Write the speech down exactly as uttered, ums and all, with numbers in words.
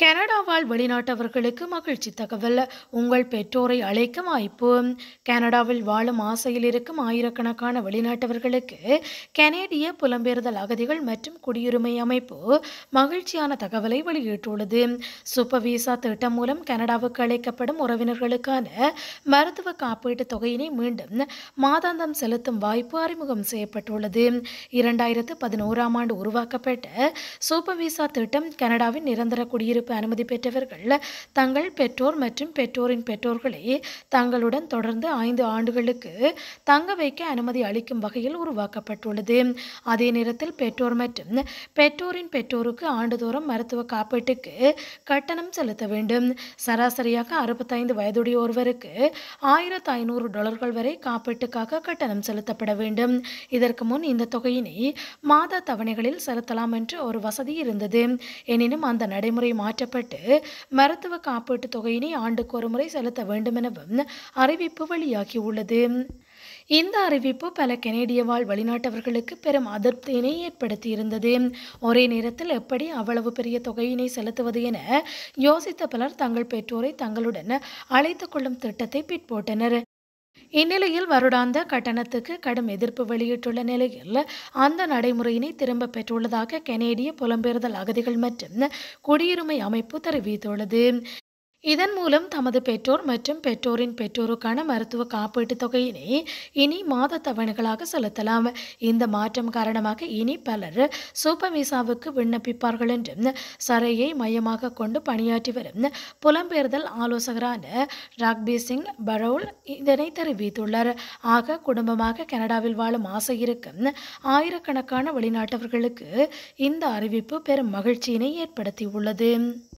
Canada வாழ் வெளிநாட்டவர்களுக்கு மகிழ்ச்சி தகவல். உங்கள் பெற்றோரை அழைக்கும் வாய்ப்பு. கனடாவில் வாழும் ஆசையில் இருக்கும் ஆயிரக்கணக்கான வெளிநாட்டவர்களுக்கு கனேடிய புலம்பெயர்தல் அகதிகள் மற்றும் குடியுரிமை அமைப்பு மகிழ்ச்சியான தகவலை வெளியிட்டுள்ளது. சூப்பர் விசா திட்டம் மூலம் கனடாவுக்கு அழைக்கப்படும் உறவினர்களுக்கான மருத்துவ காப்பீட்டு தொகையினை மீண்டும் மாதாந்தம் செலுத்தும் வாய்ப்பு அறிமுகம் செய்யப்பட்டுள்ளது. இரண்டாயிரத்து பதினோராம் ஆண்டு உருவாக்கப்பட்ட சூப்பர் விசா திட்டம் கனடாவின் நிரந்தர குடியிருப்பு அனுமதி பெற்றவர்கள் தங்கள் பெற்றோர் மற்றும் பெற்றோரின் பெற்றோர்களை தங்களுடன் தொடர்ந்து ஐந்து ஆண்டுகளுக்கு தங்க வைக்க அனுமதி அளிக்கும் வகையில் உருவாக்கப்பட்டுள்ளது. அதே நேரத்தில் பெற்றோர் மற்றும் பெற்றோரின் பெற்றோருக்கு ஆண்டுதோறும் மருத்துவ காப்பீட்டுக்கு கட்டணம் செலுத்த வேண்டும். சராசரியாக அறுபத்தைந்து வயதுடைய ஒருவருக்கு ஆயிரத்து ஐநூறு டாலர்கள் வரை காப்பீட்டுக்காக கட்டணம் செலுத்தப்பட வேண்டும். இதற்கு முன் இந்த தொகையினை மாத தவணைகளில் செலுத்தலாம் என்ற ஒரு வசதி இருந்தது. எனினும் அந்த நடைமுறை மாற்றப்பட்டு மருத்துவ காப்பீட்டு தொகையினை ஆண்டுக்கு ஒரு முறை செலுத்த வேண்டும் எனவும் அறிவிப்பு வெளியாகியுள்ளது. இந்த அறிவிப்பு பல கனேடிய வாழ் வெளிநாட்டவர்களுக்கு பெரும் அதிருப்தியினை ஏற்படுத்தியிருந்தது. ஒரே நேரத்தில் எப்படி அவ்வளவு பெரிய தொகையினை செலுத்துவது என யோசித்த பலர் தங்கள் பெற்றோரை தங்களுடன் அழைத்துக் கொள்ளும் திட்டத்தை பிற்போட்டனர். இந்நிலையில் வருடாந்த கட்டணத்துக்கு கடும் எதிர்ப்பு வெளியிட்டுள்ள நிலையில் அந்த நடைமுறையினை திரும்ப பெற்றுள்ளதாக கனேடிய புலம்பெயர்தல் அகதிகள் மற்றும் குடியுரிமை அமைப்பு தெரிவித்துள்ளது. இதன் மூலம் தமது பெற்றோர் மற்றும் பெற்றோரின் பெற்றோருக்கான மருத்துவ காப்பீட்டு தொகையினை இனி மாத தவணைகளாக செலுத்தலாம். இந்த மாற்றம் காரணமாக இனி பலர் சூப்பர் விசாவுக்கு விண்ணப்பிப்பார்கள் என்றும் சரையை மையமாக கொண்டு பணியாற்றி வரும் புலம்பெயர்தல் ஆலோசகரான ராக்பி சிங் பரவுல் இதனை தெரிவித்துள்ளார். ஆக குடும்பமாக கனடாவில் வாழும் ஆசை இருக்கும் ஆயிரக்கணக்கான வெளிநாட்டவர்களுக்கு இந்த அறிவிப்பு பெரும் மகிழ்ச்சியினை ஏற்படுத்தியுள்ளது.